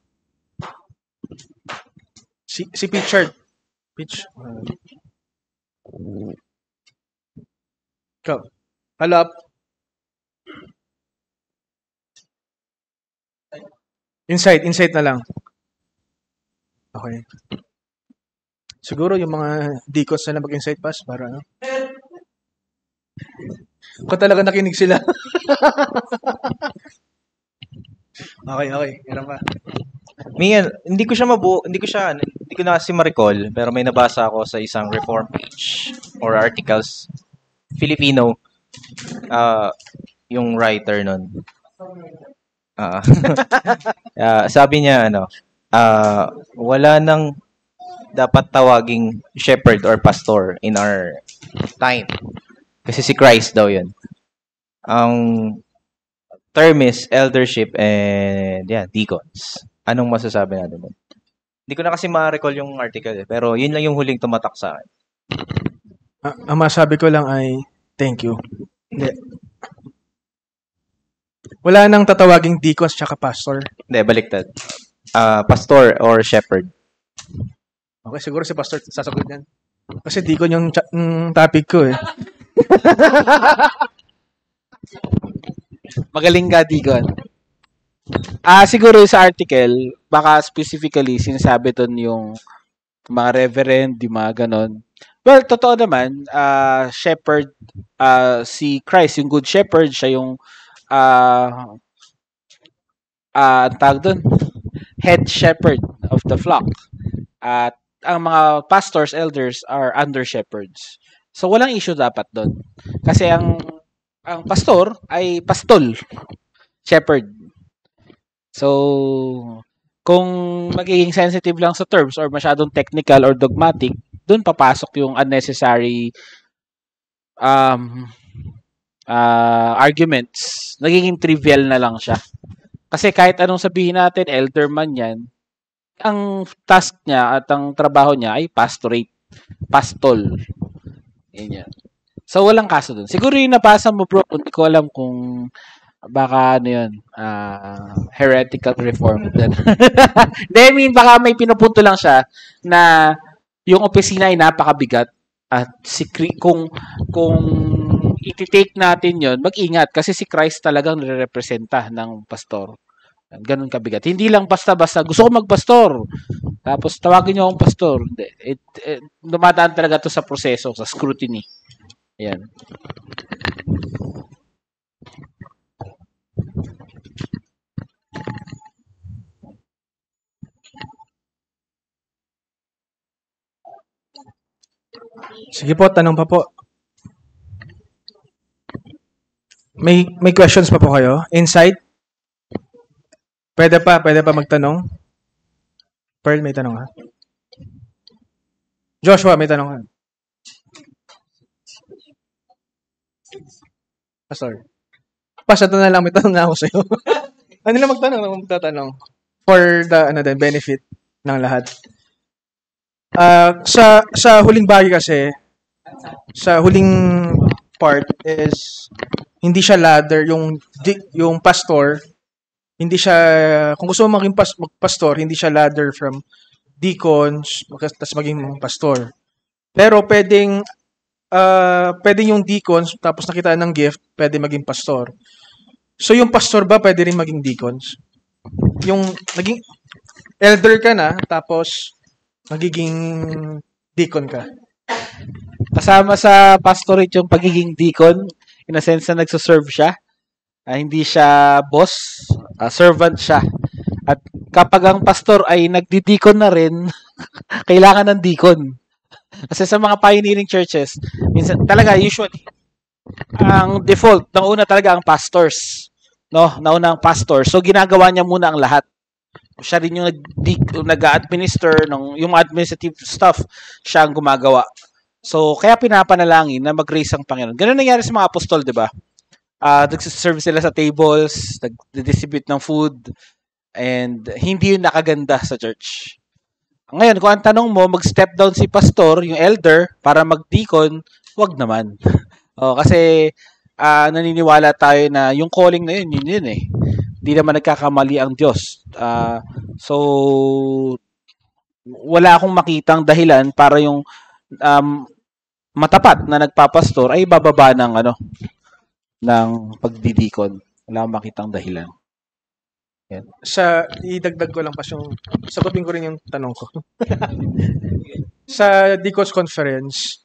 Si Pitchard. Pitch. Go. Follow up. Insight na lang. Okay. Siguro yung mga deacons na mag-insight pass para ano. Kung talaga nakinig sila. Okay. Meron pa. Hindi ko na kasi ma-recall, pero may nabasa ako sa isang reform page or articles. Filipino, yung writer nun. Sabi niya, wala nang dapat tawaging shepherd or pastor in our time. Kasi si Christ daw yun. Ang term is eldership and deacons. Anong masasabi natin doon? Hindi ko na kasi ma-recall yung article pero yun lang yung huling tumatak sa akin. Ang masabi ko lang ay thank you. Hindi. Wala nang tatawaging deacons tsaka pastor. Hindi, baliktad. Pastor or shepherd. Okay, siguro si pastor sasagot yan. Kasi deacon yung topic ko eh. Magaling ka, Deacon. Siguro sa article, baka specifically sinasabi doon yung mga reverend, yung mga ganon. Well, totoo naman, shepherd, si Christ, yung good shepherd, siya yung ang tawag doon, head shepherd of the flock. At ang mga pastors, elders are under shepherds. So walang issue dapat doon. Kasi ang pastor ay pastol, shepherd. So kung magiging sensitive lang sa terms or masyadong technical or dogmatic, doon papasok yung unnecessary arguments. Nagiging trivial na lang siya. Kasi kahit anong sabihin natin, elder man yan, ang task niya at ang trabaho niya ay pastorate, pastol. Yan. So, walang kaso dun. Siguro yung napasa mo, bro, hindi ko alam kung baka ano yun, heretical reform. I mean, baka may pinupunto lang siya na yung opisina ay napakabigat at kung iti-take natin yon, mag-ingat kasi si Christ talagang nire-representa ng pastor. Ganun kabigat. Hindi lang basta-basta, gusto ko magpastor. Tapos tawagin niyo akong pastor. Dumadaan talaga to sa proseso, sa scrutiny. Ayan. Sige po, tanong pa po. May questions pa po kayo? Insight? Pwede pa magtanong? Pearl, may tanong ha? Joshua, may tanong ha? Pastor. Ito na lang, may tanong na ako sa'yo. Ano lang magtatanong? For the benefit ng lahat. Sa huling bagay kasi, sa huling part is hindi siya ladder, yung pastor, hindi siya, kung gusto mo maging pastor, hindi siya ladder from deacons, tapos maging pastor. Pero pwedeng yung deacons, tapos nakita ng gift, pwede maging pastor. So yung pastor ba, pwede rin maging deacons? Yung naging elder ka na, tapos magiging deacon ka. Kasama sa pastorate yung pagiging deacon, in a sense na nagsuserve siya. Hindi siya boss, servant siya. At kapag ang pastor ay nagdi-deacon na rin, kailangan ng deacon. Kasi sa mga pioneering churches, minsan talaga usually ang default, nauna talaga ang pastors. No, nauna ang pastor. So ginagawa niya muna ang lahat. Siya rin yung nag-administer ng yung administrative stuff, siya ang gumagawa. So kaya pinapanalangin na mag-grace ang Panginoon. Ganun nangyari sa mga apostol, 'di ba? Nagsiserve sila sa tables, nag-distribute ng food, and hindi yun nakaganda sa church. Ngayon, kung ang tanong mo, mag-step down si pastor, yung elder, para mag-deacon, wag naman. Kasi naniniwala tayo na yung calling na yun eh. Hindi naman nagkakamali ang Diyos. So, wala akong makitang dahilan para yung matapat na nagpapastor ay bababa ng pagdidikon. Wala akong makitang dahilan. Yan. Idagdag ko lang pa yung, sagutin ko rin yung tanong ko. Sa Deacon's Conference,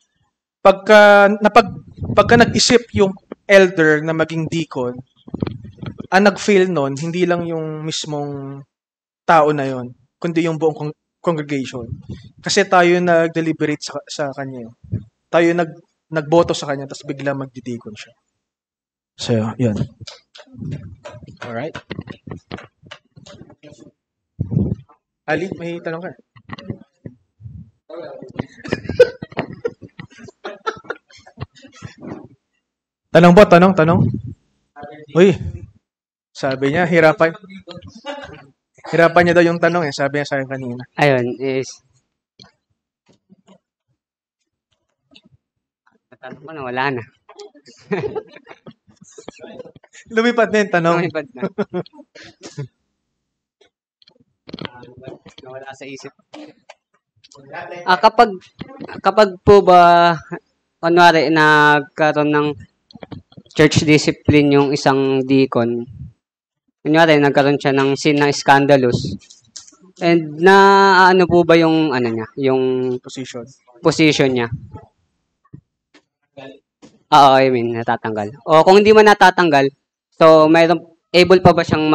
pagka nag-isip yung elder na maging deacon, ang nag-fail nun, hindi lang yung mismong tao na yon, kundi yung buong congregation. Kasi tayo nag-deliberate sa kanya. Tayo nagboto sa kanya, tapos bigla magdidikon siya. So, yun. Alright. Ali, may tanong ka? Tanong po, tanong. Uy, sabi niya, hirapan niya daw yung tanong sabi niya sa akin kanina. Ayun, is... Natanong ko na, wala na. Lumipad na yung tanong. Lumipad na. Nawala sa isip. Kapag po ba, kunwari, nagkaroon ng church discipline yung isang deacon, kunyari, nagkaroon siya ng sin na scandalous, and na ano po ba yung yung position niya? Oo, I mean, natatanggal. O kung hindi man natatanggal, so able pa ba siyang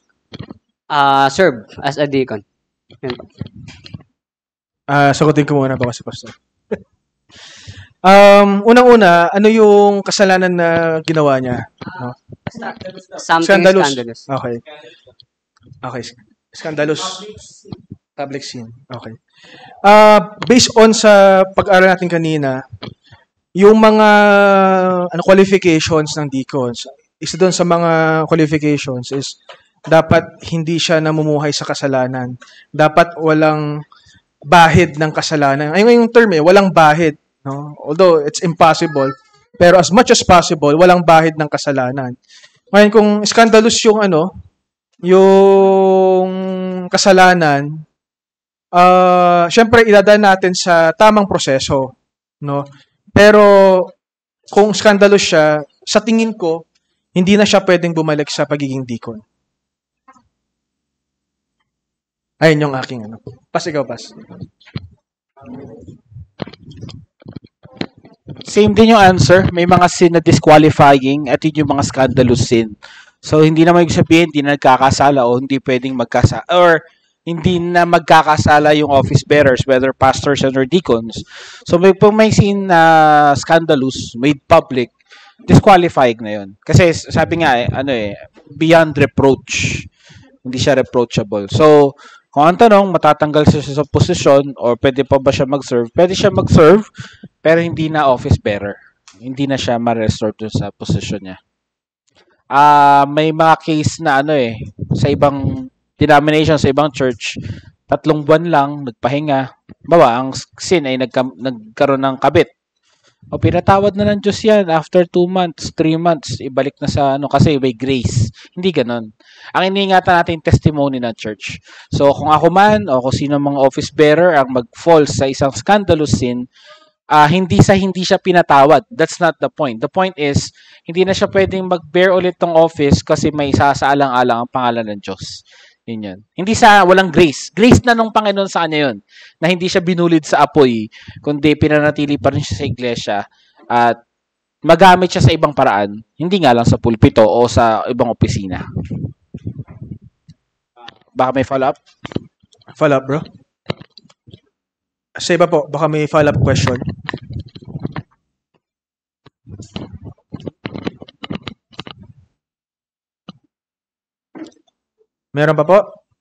serve as a deacon? Sagutin ko muna ba kasi pastor. Unang-una, ano yung kasalanan na ginawa niya? No? Something scandalous. Okay. Scandalous. Public sin. Okay. Based on sa pag-aaral natin kanina, yung mga qualifications ng deacons, isa doon sa mga qualifications is dapat hindi siya namumuhay sa kasalanan. Dapat walang bahid ng kasalanan. Ayun yung term walang bahid. No? Although it's impossible, pero as much as possible, walang bahid ng kasalanan. Ngayon, kung scandalous yung yung kasalanan, syempre idadaan natin sa tamang proseso, no? Pero kung scandalous siya, sa tingin ko, hindi na siya pwedeng bumalik sa pagiging deacon. Ayun yung aking Pas, ikaw, Pas. Same din yung answer. May mga sin na disqualifying at yun yung mga scandalous sin. So, hindi naman ibig sabihin, hindi na nagkakasala o hindi pwedeng magkasala or hindi na magkakasala yung office bearers, whether pastors or deacons. So, may sin na scandalous, made public, disqualifying na yun. Kasi sabi nga, beyond reproach. Hindi siya reproachable. So, kung ang tanong, matatanggal siya sa posisyon or pwede pa ba siya mag-serve? Pwede siya mag-serve, pero hindi na office bearer. Hindi na siya ma-restore dun sa posisyon niya. May mga case na sa ibang denomination, sa ibang church, 3 buwan lang, nagpahinga. Bawa, ang sin ay nagkaroon ng kabit. O pinatawad na ng Diyos yan after 2 months, 3 months, ibalik na sa kasi may grace. Hindi ganon. Ang iniingatan natin testimony ng church. So kung ako man o kung sino mga office bearer ang mag-fall sa isang scandalous sin, hindi siya pinatawad. That's not the point. The point is, hindi na siya pwedeng mag-bear ulit tong office kasi may isasaalang-alang ang pangalan ng Diyos. Yun. Hindi walang grace. Grace na nung Panginoon sa kanya yun. Na hindi siya binulid sa apoy, kundi pinanatili pa rin siya sa iglesia at magamit siya sa ibang paraan. Hindi nga lang sa pulpito o sa ibang opisina. Baka may follow-up? Follow-up, bro? Sa iba po, baka may follow-up question. Meron pa po?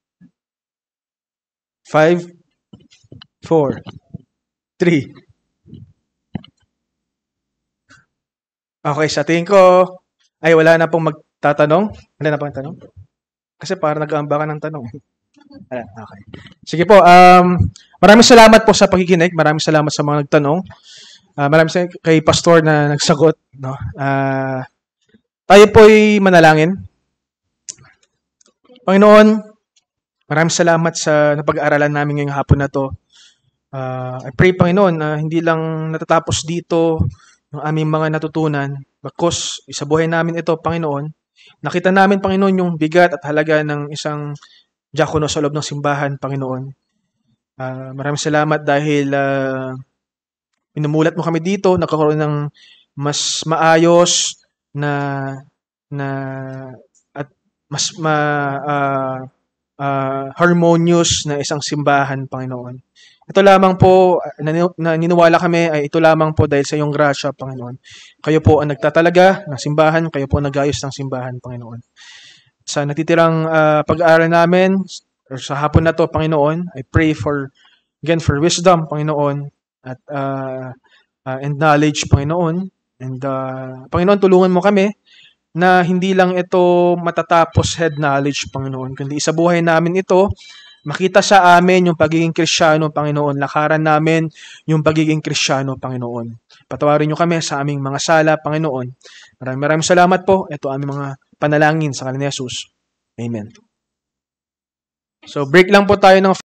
5, 4, 3. Okay, sa tingin ko, ay wala na pong magtatanong. Wala na pong tanong? Kasi parang nag-aambakan ng tanong. Okay. Sige po, maraming salamat po sa pakikinig. Maraming salamat sa mga nagtanong. Maraming salamat kay Pastor na nagsagot. No? Tayo po'y manalangin. Panginoon, maraming salamat sa napag-aaralan namin ngayong hapon na to. I pray, Panginoon, na hindi lang natatapos dito yung aming mga natutunan. Bakos, sa buhay namin ito, Panginoon, Nakita namin, Panginoon, yung bigat at halaga ng isang diakono sa loob ng simbahan, Panginoon. Maraming salamat dahil minumulat mo kami dito, nagkakaroon ng mas maayos na at mas harmonious na isang simbahan, Panginoon. Ito lamang po, naniniwala kami ay ito lamang po dahil sa iyong grasya, Panginoon. Kayo po ang nagtatalaga ng simbahan, kayo po ang nag-ayos ng simbahan, Panginoon. Sa natitirang pag-aaral namin, or sa hapon na to, Panginoon, I pray again for wisdom, Panginoon, at and knowledge, Panginoon. And Panginoon, tulungan mo kami na hindi lang ito matatapos head knowledge, Panginoon, kundi sa buhay namin ito, makita sa amin yung pagiging Kristiyano, Panginoon. Lakaran namin yung pagiging Kristiyano, Panginoon. Patawarin niyo kami sa aming mga sala, Panginoon. Maraming salamat po. Ito aming mga panalangin sa ngalan ni Jesus. Amen. So break lang po tayo ng